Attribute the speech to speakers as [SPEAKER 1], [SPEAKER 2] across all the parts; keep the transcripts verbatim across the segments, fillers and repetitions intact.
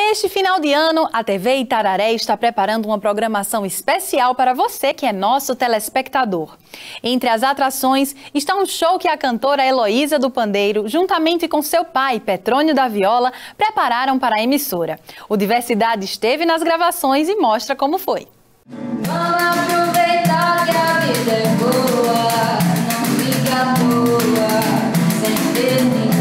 [SPEAKER 1] Neste final de ano, a T V Itararé está preparando uma programação especial para você que é nosso telespectador. Entre as atrações está um show que a cantora Heloísa do Pandeiro, juntamente com seu pai, Petrônio da Viola, prepararam para a emissora. O Diversidade esteve nas gravações e mostra como foi.
[SPEAKER 2] Vamos aproveitar que a vida é boa, não fica boa, sem ter ninguém.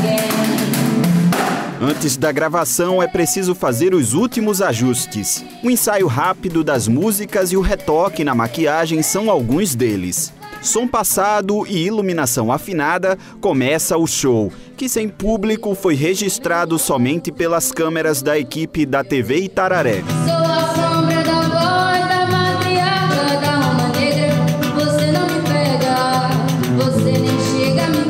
[SPEAKER 3] Antes da gravação é preciso fazer os últimos ajustes. O ensaio rápido das músicas e o retoque na maquiagem são alguns deles. Som passado e iluminação afinada, começa o show, que sem público foi registrado somente pelas câmeras da equipe da T V Itararé.
[SPEAKER 2] Sou a sombra da voz da matriarca da alma negra. Você não me pega, você nem chega a me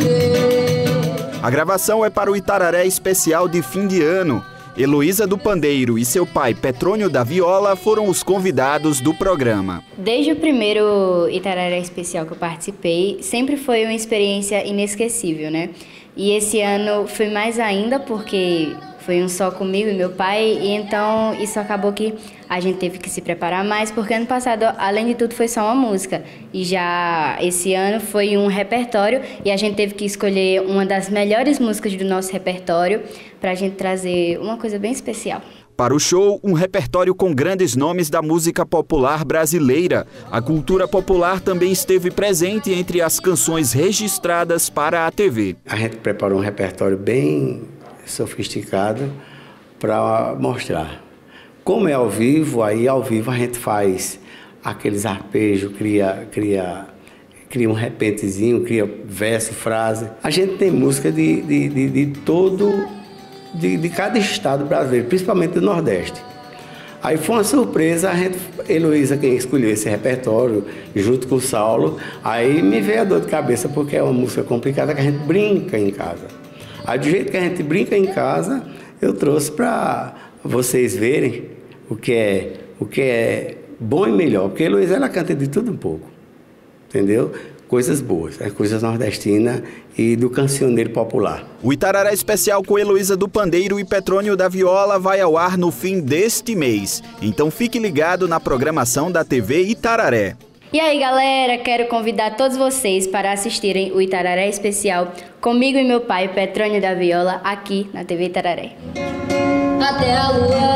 [SPEAKER 2] ver.
[SPEAKER 3] A gravação é para o Itararé especial de fim de ano. Heloísa do Pandeiro e seu pai, Petrônio da Viola, foram os convidados do programa.
[SPEAKER 4] Desde o primeiro Itararé especial que eu participei, sempre foi uma experiência inesquecível, né? E esse ano foi mais ainda porque foi um só comigo e meu pai, e então isso acabou que a gente teve que se preparar mais, porque ano passado, além de tudo, foi só uma música. E já esse ano foi um repertório, e a gente teve que escolher uma das melhores músicas do nosso repertório para a gente trazer uma coisa bem especial.
[SPEAKER 3] Para o show, um repertório com grandes nomes da música popular brasileira. A cultura popular também esteve presente entre as canções registradas para a T V.
[SPEAKER 5] A gente preparou um repertório bem sofisticado para mostrar. Como é ao vivo, aí ao vivo a gente faz aqueles arpejos, cria, cria, cria um repentezinho, cria verso, frase. A gente tem música de, de, de, de todo, de, de cada estado brasileiro, principalmente do Nordeste. Aí foi uma surpresa, a gente, Heloísa quem escolheu esse repertório, junto com o Saulo, aí me veio a dor de cabeça, porque é uma música complicada que a gente brinca em casa. Aí, do jeito que a gente brinca em casa, eu trouxe para vocês verem o que é, o que é bom e melhor. Porque a Heloísa, ela canta de tudo um pouco, entendeu? Coisas boas, é coisas nordestinas e do cancioneiro popular.
[SPEAKER 3] O Itararé especial com Heloísa do Pandeiro e Petrônio da Viola vai ao ar no fim deste mês. Então fique ligado na programação da T V Itararé.
[SPEAKER 4] E aí, galera, quero convidar todos vocês para assistirem o Itararé especial comigo e meu pai, Petrônio da Viola, aqui na T V Itararé.
[SPEAKER 2] Até a lua